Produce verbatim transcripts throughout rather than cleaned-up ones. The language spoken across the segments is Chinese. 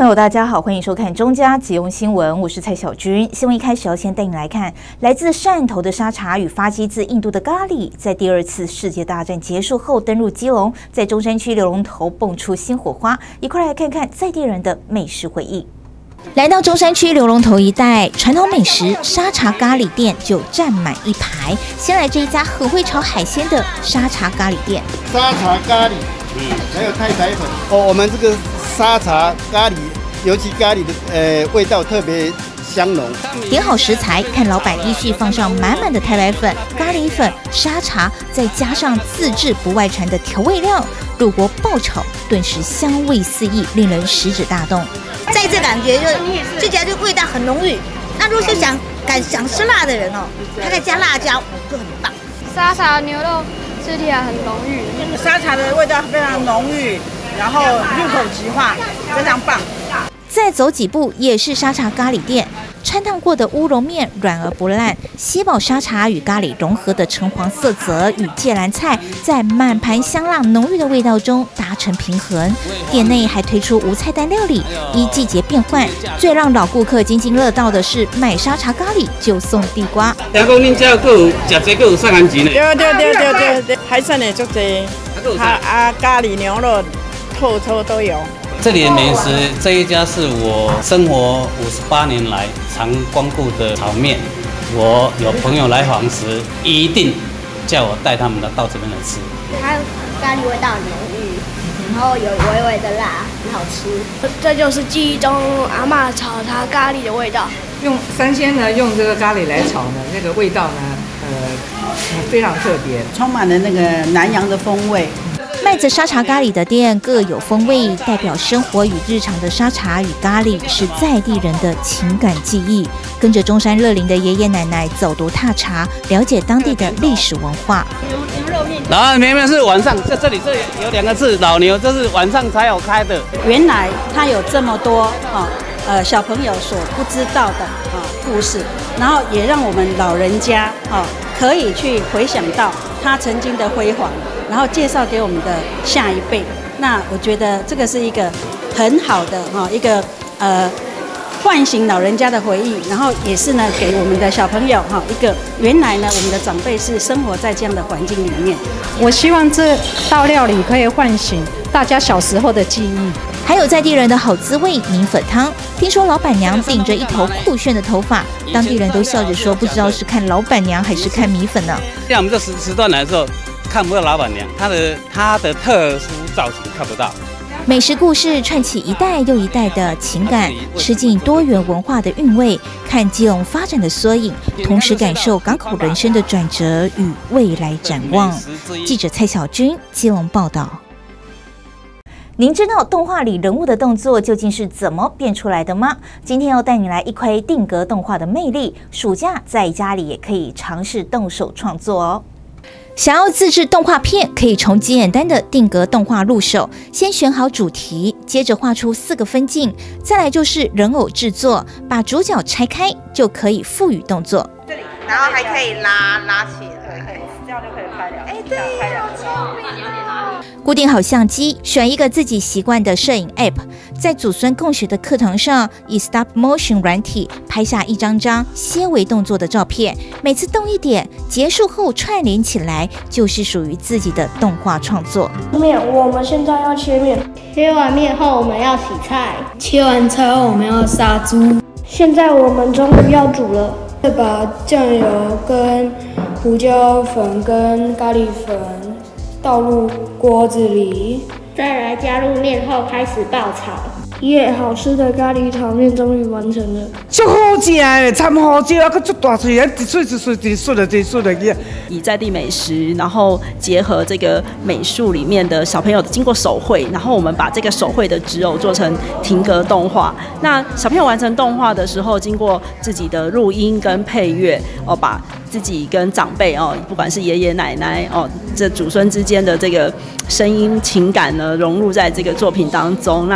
朋友，大家好，欢迎收看中嘉即用新闻，我是蔡小军。新闻一开始要先带你来看，来自汕头的沙茶与发迹自印度的咖喱，在第二次世界大战结束后登陆基隆，在中山区流龙头蹦出新火花，一块来看看在地人的美食回忆。来到中山区流龙头一带，传统美食沙茶咖喱店就占满一排。先来这一家很会炒海鲜的沙茶咖喱店。 沙茶咖喱，嗯，还有太白粉。哦，我们这个沙茶咖喱，尤其咖喱的呃味道特别香浓。 点好食材，看老板依序放上满满的太白粉、咖喱粉、沙茶，再加上自制不外传的调味料，入锅爆炒，顿时香味四溢，令人食指大动。 在这感觉就这家就味道很浓郁。那如果是想敢想吃辣的人哦，他再加辣椒就很棒。 沙茶牛肉吃起来很浓郁， 沙茶的味道非常浓郁，然后入口即化，非常棒。 再走几步也是沙茶咖喱店，穿烫过的乌龙面软而不烂，吸饱沙茶与咖喱融合的橙黄色泽与芥蓝菜，在满盘香辣浓郁的味道中达成平衡。店内还推出无菜单料理，依季节变换。最让老顾客津津乐道的是买沙茶咖喱就送地瓜。 听讲恁这还有食这个有送含钱的？ 对对对对对对，海产的足多，啊啊咖喱牛肉、透透都有。 这里的美食，这一家是我生活五十八年来常光顾的炒面。我有朋友来访时，一定叫我带他们到这边来吃。 它咖喱味道很浓郁，然后有微微的辣，很好吃。 这就是记忆中阿嬷炒它咖喱的味道。 用三鲜呢，用这个咖喱来炒呢，那个味道呢，呃，非常特别， 充满了那个南洋的风味。 卖着沙茶咖喱的店各有风味，代表生活与日常的沙茶与咖喱是在地人的情感记忆。跟着中山乐龄的爷爷奶奶走读踏查，了解当地的历史文化。 老牛面是晚上，这这里这有两个字，老牛，这是晚上才有开的。 原来它有这么多啊，呃，小朋友所不知道的啊故事，然后也让我们老人家啊可以去回想到它曾经的辉煌。然后介绍给我们的下一辈，那我觉得这个是一个很好的哈一个呃唤醒老人家的回忆，然后也是呢给我们的小朋友哈一个原来呢我们的长辈是生活在这样的环境里面。 我希望这道料理可以唤醒大家小时候的记忆。 还有在地人的好滋味米粉汤，听说老板娘顶着一头酷炫的头发，当地人都笑着说不知道是看老板娘还是看米粉呢。 像我们这时时段来的时候。看不到老板娘，她的她的特殊造型看不到。 美食故事串起一代又一代的情感，吃进多元文化的韵味，看基隆发展的缩影，同时感受港口人生的转折与未来展望。记者蔡小军基隆报道。您知道动画里人物的动作究竟是怎么变出来的吗？今天要带你来一窥定格动画的魅力，暑假在家里也可以尝试动手创作哦。想要自制动画片，可以从简单的定格动画入手。先选好主题，接着画出四个分镜，再来就是人偶制作，把主角拆开就可以赋予动作。 这里，然后还可以拉拉起来，这样就可以拍了。哎，对，拍了。 固定好相机，选一个自己习惯的摄影 App， 在祖孙共学的课堂上，以 Stop Motion 软体拍下一张张些微动作的照片，每次动一点，结束后串联起来，就是属于自己的动画创作。 面，我们现在要切面，切完面后我们要洗菜，切完菜后我们要杀猪。现在我们终于要煮了，会把酱油跟胡椒粉跟咖喱粉倒入锅子里，再来加入面后开始爆炒。耶！好吃的咖喱炒面终于完成了， 足好食的，掺好椒啊，佮足大脆，一碎一碎一碎的，一碎的去。 以在地美食，然后结合这个美术里面的小朋友经过手绘，然后我们把这个手绘的纸偶做成停格动画。那小朋友完成动画的时候，经过自己的录音跟配乐，哦，把自己跟长辈哦，不管是爷爷奶奶哦，这祖孙之间的这个声音情感呢，融入在这个作品当中。那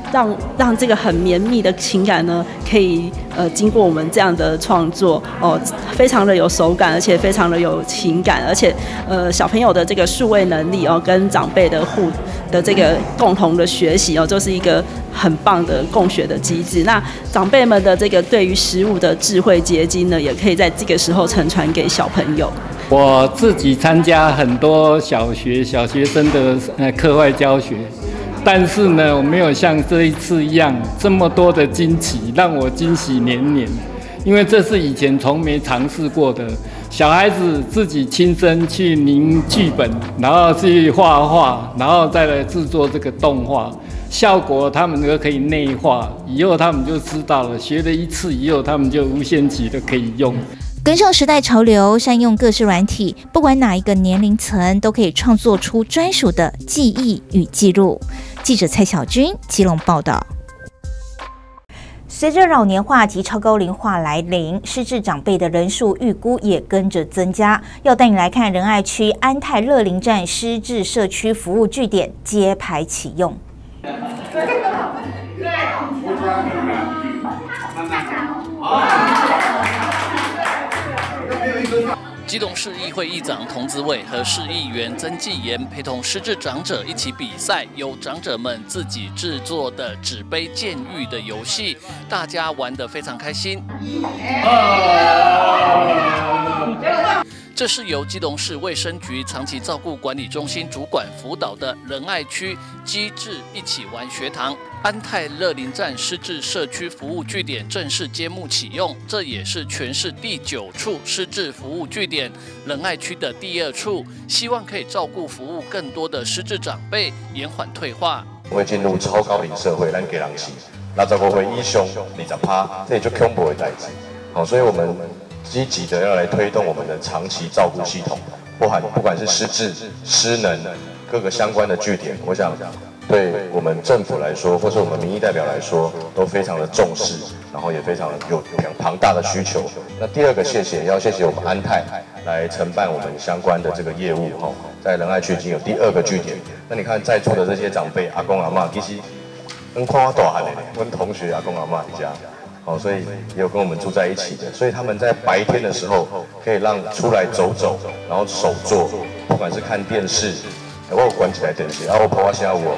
让让这个很绵密的情感呢，可以呃经过我们这样的创作哦，非常的有手感，而且非常的有情感，而且呃小朋友的这个数位能力哦，跟长辈的互的这个共同的学习哦，就是一个很棒的共学的机制。那长辈们的这个对于食物的智慧结晶呢，也可以在这个时候承传给小朋友。 我自己参加很多小学小学生的呃课外教学，但是呢，我没有像这一次一样这么多的惊奇，让我惊喜连连。因为这是以前从没尝试过的，小孩子自己亲身去凝剧本，然后去画画，然后再来制作这个动画，效果他们都可以内化，以后他们就知道了。学了一次以后，他们就无限期的可以用。 跟上时代潮流，善用各式软体，不管哪一个年龄层，都可以创作出专属的记忆与记录。记者蔡小军基隆报道。随着老年化及超高龄化来临，失智长辈的人数预估也跟着增加。要带你来看仁爱区安泰乐龄站失智社区服务据点揭牌启用。 基隆市议会议长童子伟和市议员曾纪言陪同失智长者一起比赛，由长者们自己制作的纸杯鉴玉的游戏，大家玩得非常开心。这是由基隆市卫生局长期照顾管理中心主管辅导的仁爱区机智一起玩学堂。安泰乐龄站失智社区服务据点正式揭幕启用，这也是全市第九处失智服务据点，仁爱区的第二处，希望可以照顾服务更多的失智长辈，延缓退化。 会进入超高龄社会，咱给人是六十五岁以上二十趴，这也就恐怖的代志。好，所以我们积极的要来推动我们的长期照顾系统，包含不管是失智、失能各个相关的据点，我想对我们政府来说，或是我们民意代表来说，都非常的重视，然后也非常有庞大的需求。那第二个谢谢，要谢谢我们安泰来承办我们相关的这个业务哈，在仁爱区已经有第二个据点。那你看在座的这些长辈阿公阿嬷，其实跟看我大汉的，跟同学阿公阿嬷一家。哦，所以也有跟我们住在一起的，所以他们在白天的时候可以让出来走走，然后手作，不管是看电视，欸、我有关起来电视，然后我婆婆现在我。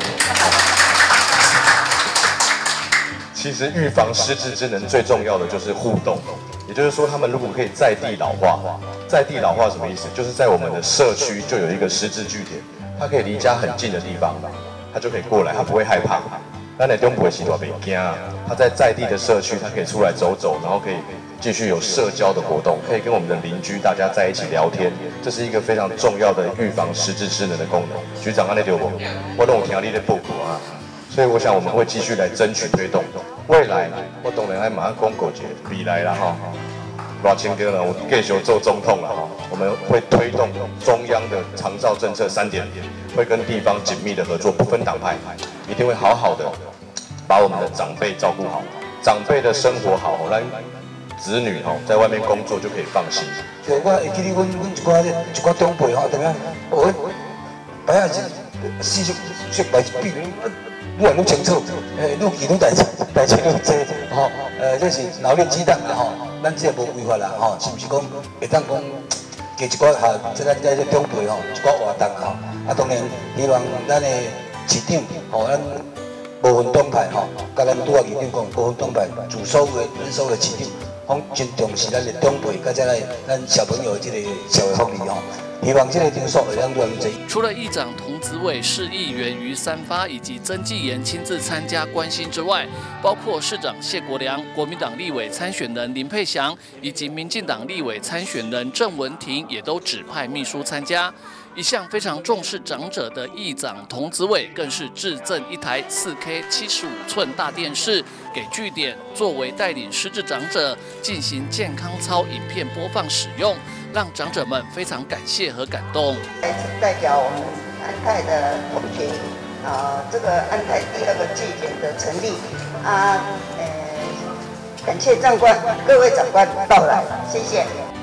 其实预防失智之能最重要的就是互动，也就是说，他们如果可以在地老化，在地老化什么意思？就是在我们的社区就有一个失智据点，他可以离家很近的地方，他就可以过来，他不会害怕。但在中部的时候袂惊啊，他在在地的社区，他可以出来走走，然后可以继续有社交的活动，可以跟我们的邻居大家在一起聊天，这是一个非常重要的预防失智失能的功能。局长安内对我，我都有听你的报告啊，所以我想我们会继续来争取推动。未来我当然爱马上公告节未来啦哈，偌清哥呢，我继续做总统了哈，我们会推动中央的长照政策三点零，会跟地方紧密的合作，不分党派，一定会好好的。把我们的长辈照顾好，长辈的生活好，咱子女吼在外面工作就可以放心。 对，我会记得阮阮一寡一寡长辈吼，怎样？哦，摆下是四十岁摆比愈来愈清楚，诶，愈记愈代志，代志愈多吼。呃，这是老练鸡蛋的吼，咱这无违法啦吼，是不是讲会当讲加一寡哈？即咱在这长辈吼，一寡活动吼，啊，当然希望咱的市长吼，咱。无分党派吼，甲咱拄仔议长讲，无分党派，自所有的咱所有的市长，拢真重视咱的长辈，甲这个咱小朋友的这个社会福利吼。希望这个场所会让多人济。 除了议长童子伟、市议员于三发以及曾纪言亲自参加关心之外，包括市长谢国良、国民党立委参选人林佩祥以及民进党立委参选人郑文婷，也都指派秘书参加。一向非常重视长者的议长童子伟，更是致赠一台 四K 七十五寸大电视给据点，作为带领失智长者进行健康操影片播放使用，让长者们非常感谢和感动。 代表我们安泰的同学，啊、呃，这个安泰第二个据点的成立，啊，呃，感谢长官各位长官到来，谢谢。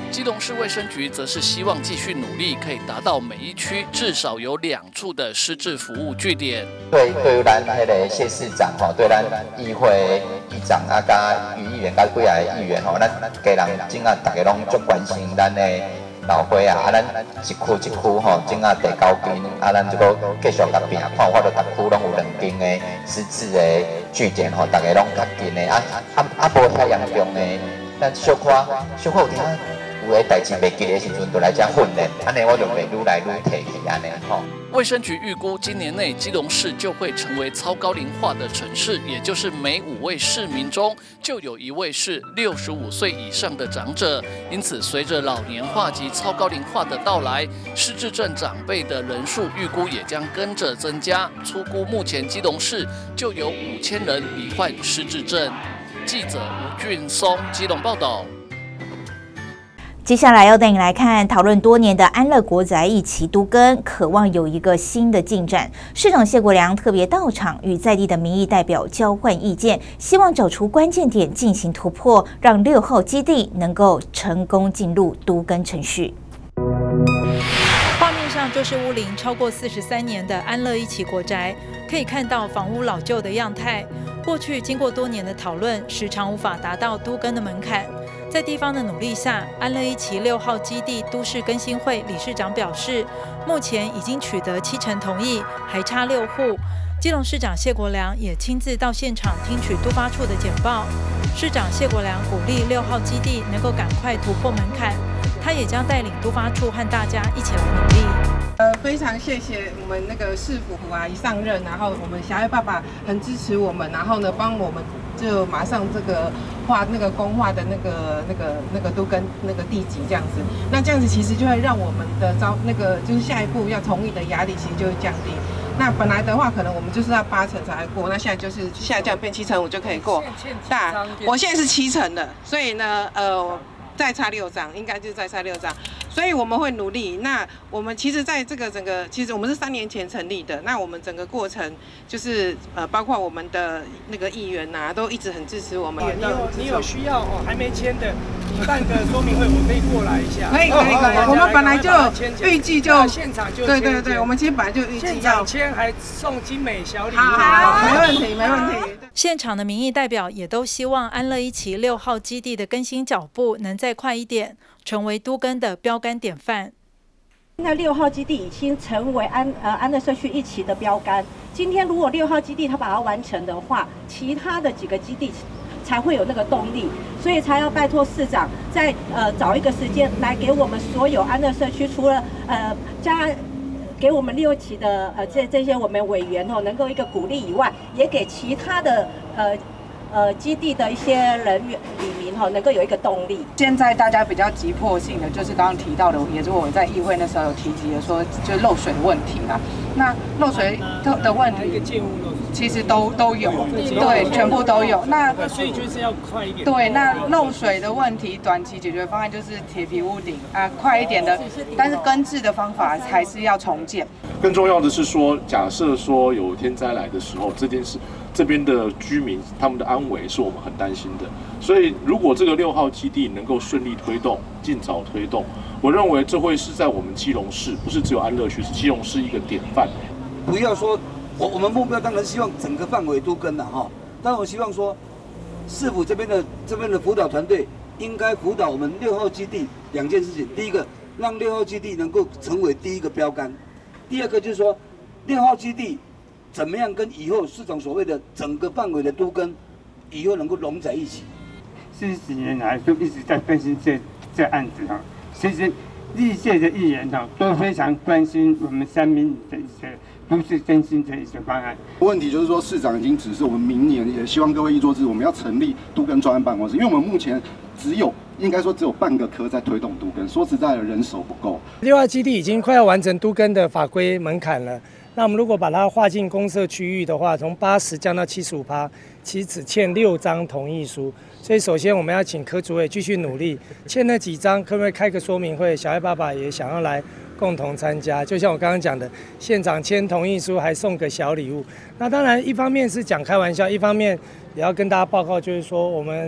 基隆市卫生局则是希望继续努力，可以达到每一区至少有两处的失智服务据点。 对，对于咱迄个谢市长吼，对咱议会议长啊，甲余议员、甲几个议员吼，咱家人整啊，大家拢足关心咱的老伙啊，啊，咱一区一区吼，整啊第九间，啊，咱这个继续甲拼，看法度逐区拢有两间的失智的据点吼，大家拢较近的，啊啊啊，无太严重的，咱小可小可有听。有诶代志袂记的时阵，就来遮训练，安尼我就袂愈来愈提起安尼吼。 卫生局预估，今年内基隆市就会成为超高龄化的城市，也就是每五位市民中就有一位是六十五岁以上的长者。因此，随着老年化及超高龄化的到来，失智症长辈的人数预估也将跟着增加。粗估目前基隆市就有五千人罹患失智症。记者吴俊松基隆报道。 接下来要带你来看讨论多年的安乐国宅一期都更，渴望有一个新的进展。市长谢国良特别到场，与在地的民意代表交换意见，希望找出关键点进行突破，让六号基地能够成功进入都更程序。 画面上就是屋龄超过四十三年的安乐一期国宅，可以看到房屋老旧的样态。过去经过多年的讨论，时常无法达到都更的门槛。在地方的努力下，安乐一期六号基地都市更新会理事长表示，目前已经取得七成同意，还差六户。基隆市长谢国良也亲自到现场听取都发处的简报。市长谢国良鼓励六号基地能够赶快突破门槛，他也将带领都发处和大家一起来努力。 呃，非常谢谢我们那个市府啊，一上任，然后我们小爱爸爸很支持我们，然后呢，帮我们就马上这个画那个公画的那个那个那个都跟那个地级这样子，那这样子其实就会让我们的招那个就是下一步要同意的压力其实就会降低。那本来的话，可能我们就是要八成才会过，那现在就是下降变七成五就可以过。那我现在是七成的，所以呢，呃。再差六张，应该就是再差六张，所以我们会努力。那我们其实在这个整个，其实我们是三年前成立的。那我们整个过程就是呃，包括我们的那个议员呐、啊，都一直很支持我们。 你有你有需要哦，还没签的，你办个说明会，我可以过来一下。 可以可以可以，我们本来就预计就现场就对对对，我们其实本来就预计要现场签，还送精美小礼物。 好，没问题没问题。 现场的民意代表也都希望安乐一期六号基地的更新脚步能再快一点，成为都更的标杆典范。 那六号基地已经成为安呃安乐社区一期的标杆。今天如果六号基地它把它完成的话，其他的几个基地才会有那个动力，所以才要拜托市长再呃找一个时间来给我们所有安乐社区，除了呃加。给我们六期的呃这这些我们委员哦，能够一个鼓励以外，也给其他的呃呃基地的一些人员里民哈，能够有一个动力。 现在大家比较急迫性的，就是刚刚提到的，也是我在议会那时候有提及的，说就是漏水的问题啦。那漏水的的问题，其实都都有，对，全部都有。那所以就是要快一点。 对，那漏水的问题，短期解决方案就是铁皮屋顶啊，快一点的。但是根治的方法还是要重建。 更重要的是说，假设说有天灾来的时候，这件事这边的居民他们的安危是我们很担心的。所以，如果这个六号基地能够顺利推动、尽早推动，我认为这会是在我们基隆市，不是只有安乐区，是基隆市一个典范。 不要说，我我们目标当然希望整个范围都跟了哈，但我希望说，市府这边的这边的辅导团队应该辅导我们六号基地两件事情。第一个，让六号基地能够成为第一个标杆；第二个就是说，六号基地怎么样跟以后市长所谓的整个范围的都跟以后能够融在一起。 四十年来就一直在更新这这案子哈，其实历届的议员哈都非常关心我们三民的一些都市更新的一些方案。 问题就是说，市长已经指示我们明年也希望各位议座制，我们要成立都更专案办公室，因为我们目前只有应该说只有半个科在推动都更，说实在的，人手不够。 六号基地已经快要完成都更的法规门槛了。那我们如果把它划进公设区域的话，从八十降到七十五趴，其实只欠六张同意书。所以首先我们要请科主委继续努力，欠那几张可不可以开个说明会？小爱爸爸也想要来共同参加。就像我刚刚讲的，现场签同意书还送个小礼物。那当然一方面是讲开玩笑，一方面也要跟大家报告，就是说我们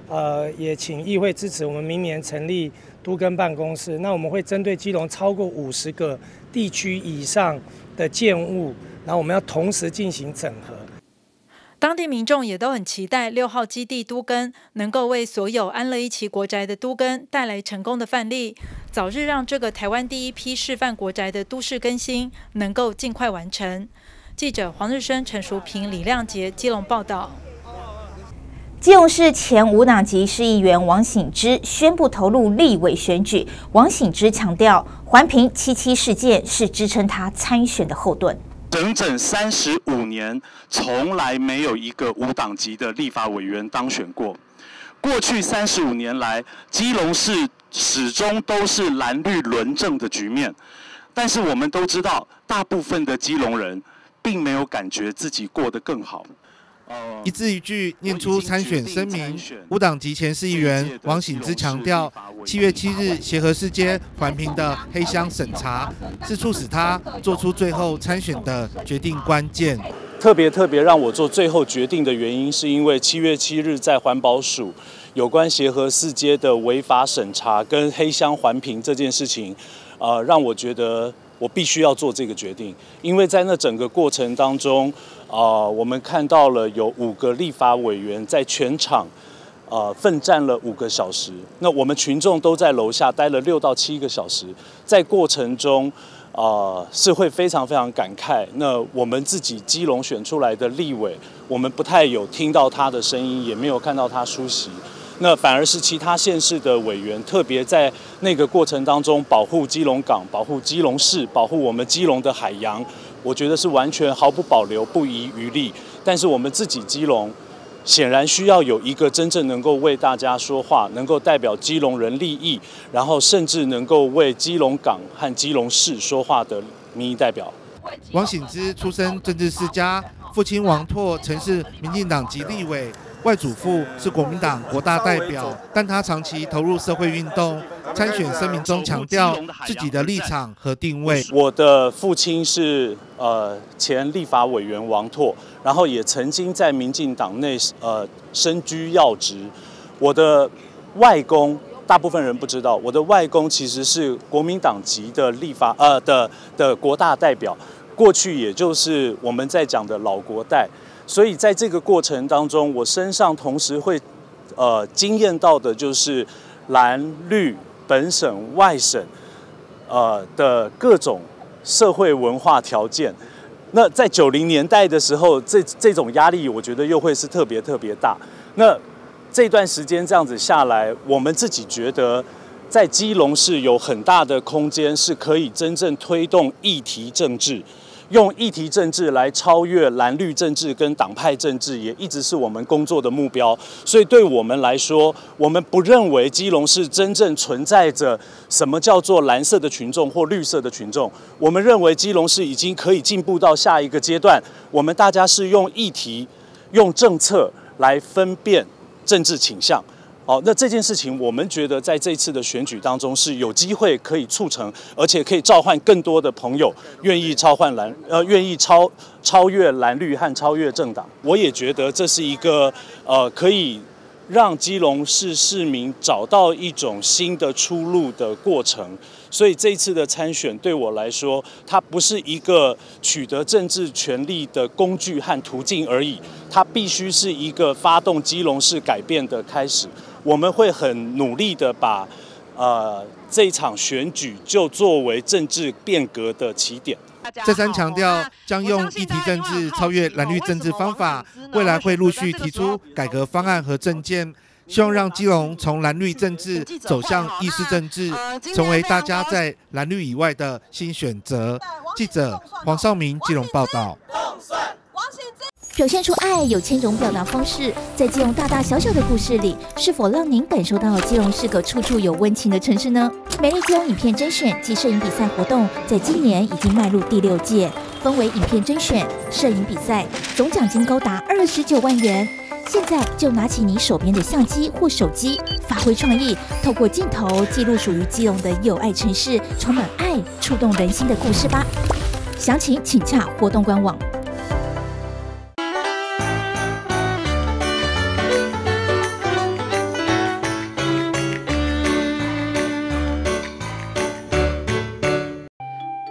呃，也请议会支持我们明年成立都更办公室。那我们会针对基隆超过五十个地区以上的建物，然后我们要同时进行整合。 当地民众也都很期待六号基地都更能够为所有安乐一期国宅的都更带来成功的范例，早日让这个台湾第一批示范国宅的都市更新能够尽快完成。记者黄日升、陈淑平、李亮杰基隆报道。 基隆市前无党籍市议员王醒之宣布投入立委选举。王醒之强调，环评七七事件是支撑他参选的后盾。 整整三十五年，从来没有一个无党籍的立法委员当选过。过去三十五年来，基隆市始终都是蓝绿轮政的局面。但是我们都知道，大部分的基隆人并没有感觉自己过得更好。 一字一句念出参选声明。无党籍前市议员王醒之强调，七月七日协和世街环评的黑箱审查，是促使他做出最后参选的决定关键。 特别特别让我做最后决定的原因，是因为七月七日在环保署有关协和世街的违法审查跟黑箱环评这件事情，呃，让我觉得我必须要做这个决定，因为在那整个过程当中。呃，我们看到了有五个立法委员在全场，呃，奋战了五个小时。那我们群众都在楼下待了六到七个小时，在过程中，呃，是会非常非常感慨。那我们自己基隆选出来的立委，我们不太有听到他的声音，也没有看到他出席。那反而是其他县市的委员，特别在那个过程当中保护基隆港、保护基隆市、保护我们基隆的海洋。我觉得是完全毫不保留、不遗余力。但是我们自己基隆，显然需要有一个真正能够为大家说话，能够代表基隆人利益，然后甚至能够为基隆港和基隆市说话的民意代表。 王醒之出身政治世家，父亲王拓曾是民进党籍立委，外祖父是国民党国大代表，但他长期投入社会运动。参选声明中强调自己的立场和定位。 我的父亲是呃前立法委员王拓，然后也曾经在民进党内呃身居要职。我的外公，大部分人不知道，我的外公其实是国民党籍的立法呃的的国大代表，过去也就是我们在讲的老国代。所以在这个过程当中，我身上同时会呃经验到的就是蓝绿。本省、外省，呃的各种社会文化条件，那在九零年代的时候，这这种压力，我觉得又会是特别特别大。那这段时间这样子下来，我们自己觉得，在基隆市有很大的空间，是可以真正推动议题政治。用议题政治来超越蓝绿政治跟党派政治，也一直是我们工作的目标。所以对我们来说，我们不认为基隆市真正存在着什么叫做蓝色的群众或绿色的群众。我们认为基隆市已经可以进步到下一个阶段，我们大家是用议题、用政策来分辨政治倾向。好，那这件事情，我们觉得在这次的选举当中是有机会可以促成，而且可以召唤更多的朋友愿意超换蓝，呃，愿意超超越蓝绿和超越政党。我也觉得这是一个呃可以让基隆市市民找到一种新的出路的过程。所以这一次的参选对我来说，它不是一个取得政治权力的工具和途径而已，它必须是一个发动基隆市改变的开始。我们会很努力的把呃这一场选举就作为政治变革的起点。 再三强调将用议题政治超越蓝绿政治方法，未来会陆续提出改革方案和政见，希望让基隆从蓝绿政治走向意识政治，成为大家在蓝绿以外的新选择。记者黄少明基隆报道。 表现出爱有千种表达方式，在基隆大大小小的故事里，是否让您感受到基隆是个处处有温情的城市呢？美丽基隆影片甄选及摄影比赛活动，在今年已经迈入第六届，分为影片甄选、摄影比赛，总奖金高达二十九万元。现在就拿起你手边的相机或手机，发挥创意，透过镜头记录属于基隆的有爱城市，充满爱、触动人心的故事吧。详情请洽活动官网。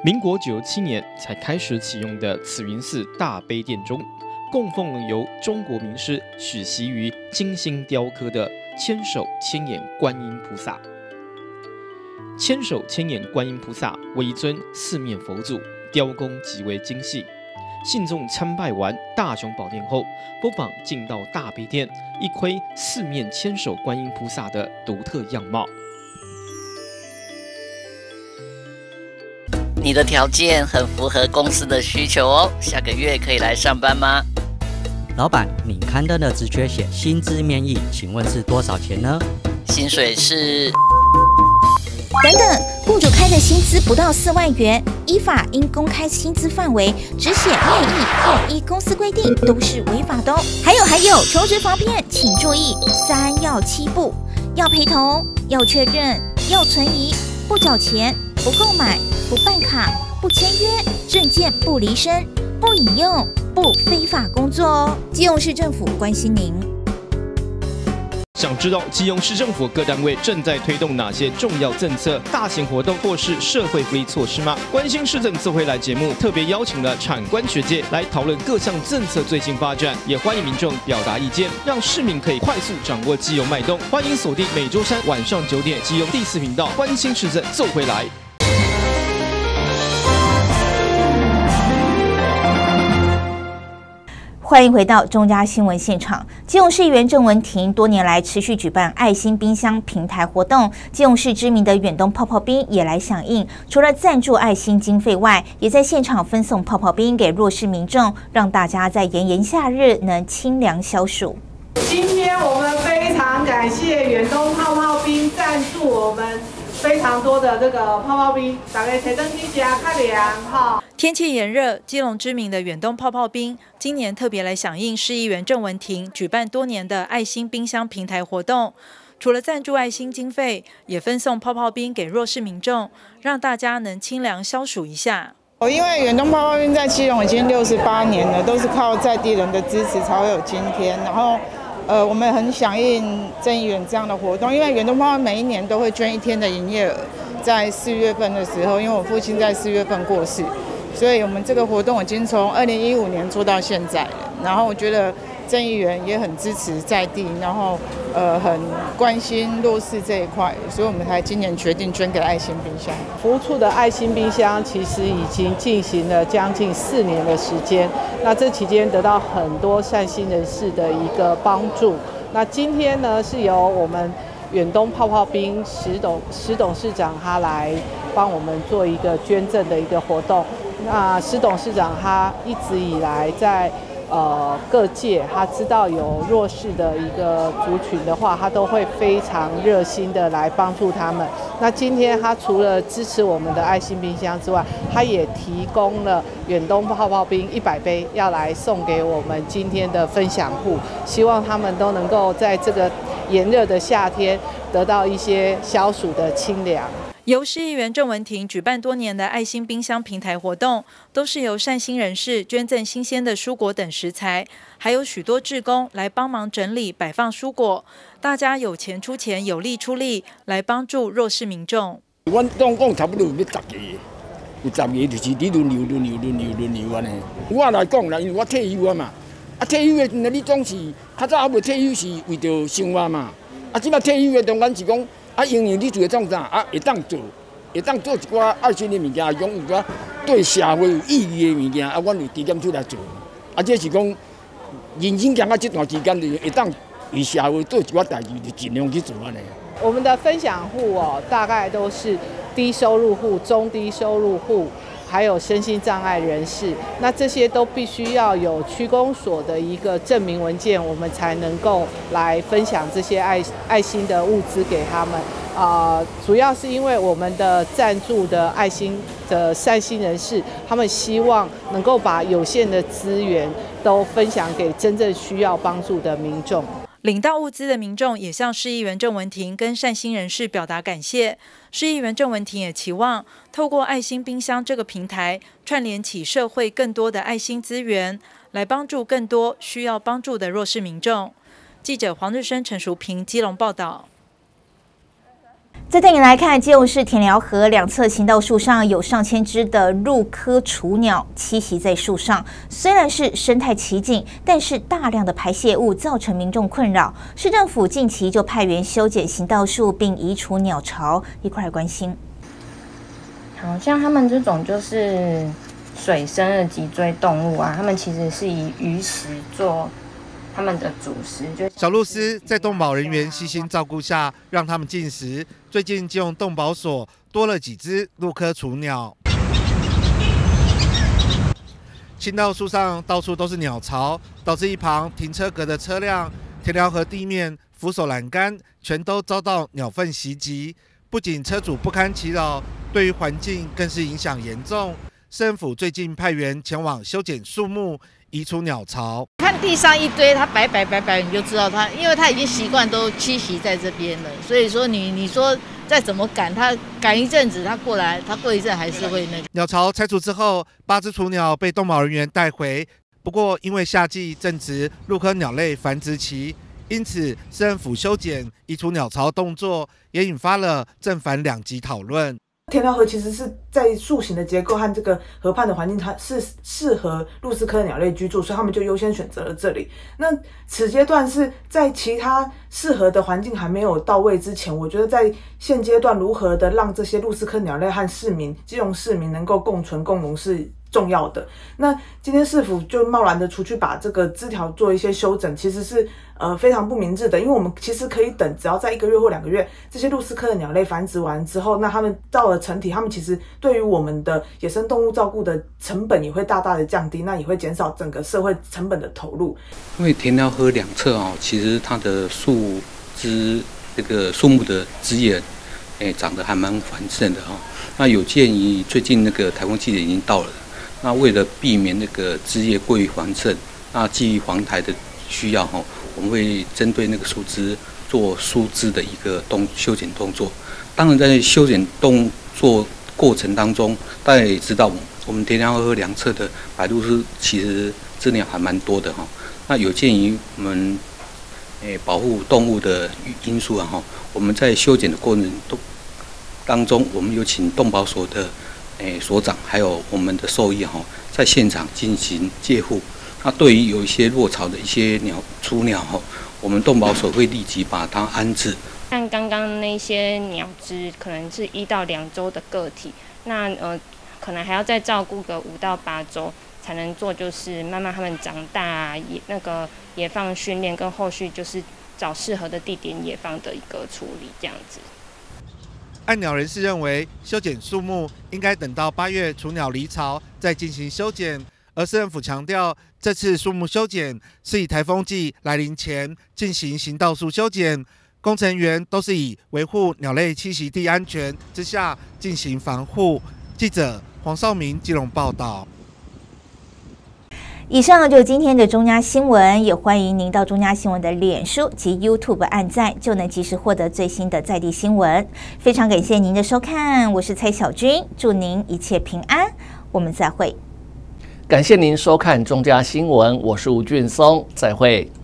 民国九十七年才开始启用的慈云寺大悲殿中，供奉了由中国名师许习于精心雕刻的千手千眼观音菩萨。千手千眼观音菩萨为一尊四面佛祖，雕工极为精细。信众参拜完大雄宝殿后，不妨进到大悲殿，一窥四面千手观音菩萨的独特样貌。 你的条件很符合公司的需求哦，下个月可以来上班吗？ 老板，你刊登的职缺写薪资面议，请问是多少钱呢？ 薪水是…… 等等，雇主开的薪资不到四万元，依法应公开薪资范围，只写面议或依公司规定都是违法的哦。还有还有，求职防骗，请注意三要七不：要陪同，要确认，要存疑，不缴钱，不购买，不办卡，不签约，证件不离身，不引用，不非法工作哦。基隆市政府关心您。 想知道基隆市政府各单位正在推动哪些重要政策、大型活动或是社会福利措施吗？关心市政自回来节目特别邀请了产官学界来讨论各项政策最新发展，也欢迎民众表达意见，让市民可以快速掌握基隆脉动。欢迎锁定每周三晚上九点基隆第四频道，关心市政自回来。 欢迎回到中嘉新闻现场。基隆市议员郑文婷多年来持续举办爱心冰箱平台活动，基隆市知名的远东泡泡冰也来响应，除了赞助爱心经费外，也在现场分送泡泡冰给弱势民众，让大家在炎炎夏日能清凉消暑。 今天我们非常感谢远东泡泡冰赞助我们非常多的这个泡泡冰，大家提灯去吃较凉哈。 天气炎热，基隆知名的远东泡泡冰今年特别来响应市议员郑文婷举办多年的爱心冰箱平台活动，除了赞助爱心经费，也分送泡泡冰给弱势民众，让大家能清凉消暑一下。 哦，因为远东泡泡冰在基隆已经六十八年了，都是靠在地人的支持才会有今天。然后，呃，我们很响应郑议员这样的活动，因为远东泡泡每一年都会捐一天的营业额，在四月份的时候，因为我父亲在四月份过世。所以我们这个活动已经从二零一五年做到现在了，然后我觉得郑议员也很支持在地，然后呃很关心弱势这一块，所以我们才今年决定捐给爱心冰箱。服务处的爱心冰箱其实已经进行了将近四年的时间，那这期间得到很多善心人士的一个帮助。那今天呢是由我们远东泡泡冰石董石董事长他来帮我们做一个捐赠的一个活动。那施董事长他一直以来在呃各界，他知道有弱势的一个族群的话，他都会非常热心的来帮助他们。那今天他除了支持我们的爱心冰箱之外，他也提供了远东泡泡冰一百杯，要来送给我们今天的分享户，希望他们都能够在这个炎热的夏天得到一些消暑的清凉。 由市议员郑文婷举办多年的爱心冰箱平台活动，都是由善心人士捐赠新鲜的蔬果等食材，还有许多志工来帮忙整理摆放蔬果，大家有钱出钱，有力出力，来帮助弱势民众。 我总共差不多有十个，有十个就是你轮流轮流轮流轮流安尼。我来讲啦，因为我退休啊嘛，啊退休的你总是较早还未退休是为着生活嘛，啊即摆退休的当然是讲。啊，因为你做个创啥啊，会当做，会当做一寡爱心的物件，讲有寡对社会有意义的物件，啊，我就提点出来做。啊，这是讲人生行到这段期间，就会当为社会做一寡代志，就尽量去做安尼。 我们的分享户哦，大概都是低收入户、中低收入户，还有身心障碍人士。那这些都必须要有区公所的一个证明文件，我们才能够来分享这些爱爱心的物资给他们。啊、呃，主要是因为我们的赞助的爱心的善心人士，他们希望能够把有限的资源都分享给真正需要帮助的民众。 领到物资的民众也向市议员郑文婷跟善心人士表达感谢。市议员郑文婷也期望透过爱心冰箱这个平台，串联起社会更多的爱心资源，来帮助更多需要帮助的弱势民众。记者黄日升、陈淑平基隆报道。 再带你来看，基隆市田寮河两侧行道树上有上千只的鹭科雏鸟栖息在树上。虽然是生态奇景，但是大量的排泄物造成民众困扰。市政府近期就派员修剪行道树，并移除鸟巢，一块来关心。 好像他们这种就是水生的脊椎动物啊，他们其实是以鱼食做他们的主食。就小鹭鸶在动保人员悉心照顾下，让他们进食。最近基隆动保所多了几只鹭科雏鸟。行道树上到处都是鸟巢，导致一旁停车格的车辆、田寮河地面、扶手栏杆全都遭到鸟粪袭击。不仅车主不堪其扰，对于环境更是影响严重。市政府最近派员前往修剪树木，移除鸟巢。 看地上一堆，它白白白白，你就知道它，因为它已经习惯都栖息在这边了，所以说你你说再怎么赶它，赶一阵子它过来，它过一阵还是会那个。 鸟巢拆除之后，八只雏鸟被动保人员带回，不过因为夏季正值鹭科鸟类繁殖期，因此市政府修剪移除鸟巢动作，也引发了正反两极讨论。 田寮河其实是在树形的结构和这个河畔的环境，它是适合鹭鸶科鸟类居住，所以他们就优先选择了这里。那此阶段是在其他适合的环境还没有到位之前，我觉得在现阶段如何的让这些鹭鸶科鸟类和市民、基隆市民能够共存共荣是重要的。那今天市府就贸然的出去把这个枝条做一些修整，其实是呃非常不明智的，因为我们其实可以等，只要在一个月或两个月，这些鹭鸶科的鸟类繁殖完之后，那它们到了成体，它们其实对于我们的野生动物照顾的成本也会大大的降低，那也会减少整个社会成本的投入。 因为田寮河两侧哦，其实它的树枝这个树木的枝叶，哎，长得还蛮繁盛的哈、哦。那有鉴于最近那个台风季节已经到了。那为了避免那个枝叶过于繁盛，那基于防台的需要哈，我们会针对那个树枝做疏枝的一个动修剪动作。当然，在修剪动作过程当中，大家也知道，我们田寮河两侧的白鹭鸶其实知鸟还蛮多的哈。那有鉴于我们诶保护动物的因素啊哈，我们在修剪的过程当中，我们有请动保所的。诶，所长还有我们的兽医哈，在现场进行戒护。那对于有一些落巢的一些鸟雏鸟哈，我们动保所会立即把它安置。 像刚刚那些鸟只，可能是一到两周的个体，那呃，可能还要再照顾个五到八周，才能做就是慢慢它们长大，野那个野放训练跟后续就是找适合的地点野放的一个处理这样子。 爱鸟人士认为，修剪树木应该等到八月雏鸟离巢再进行修剪，而市政府强调，这次树木修剪是以台风季来临前进行行道树修剪，工程员都是以维护鸟类栖息地安全之下进行防护。记者黄少明基隆报道。 以上就是今天的中嘉新闻，也欢迎您到中嘉新闻的脸书及 YouTube 按赞，就能及时获得最新的在地新闻。非常感谢您的收看，我是蔡小君，祝您一切平安，我们再会。 感谢您收看中嘉新闻，我是吴俊松，再会。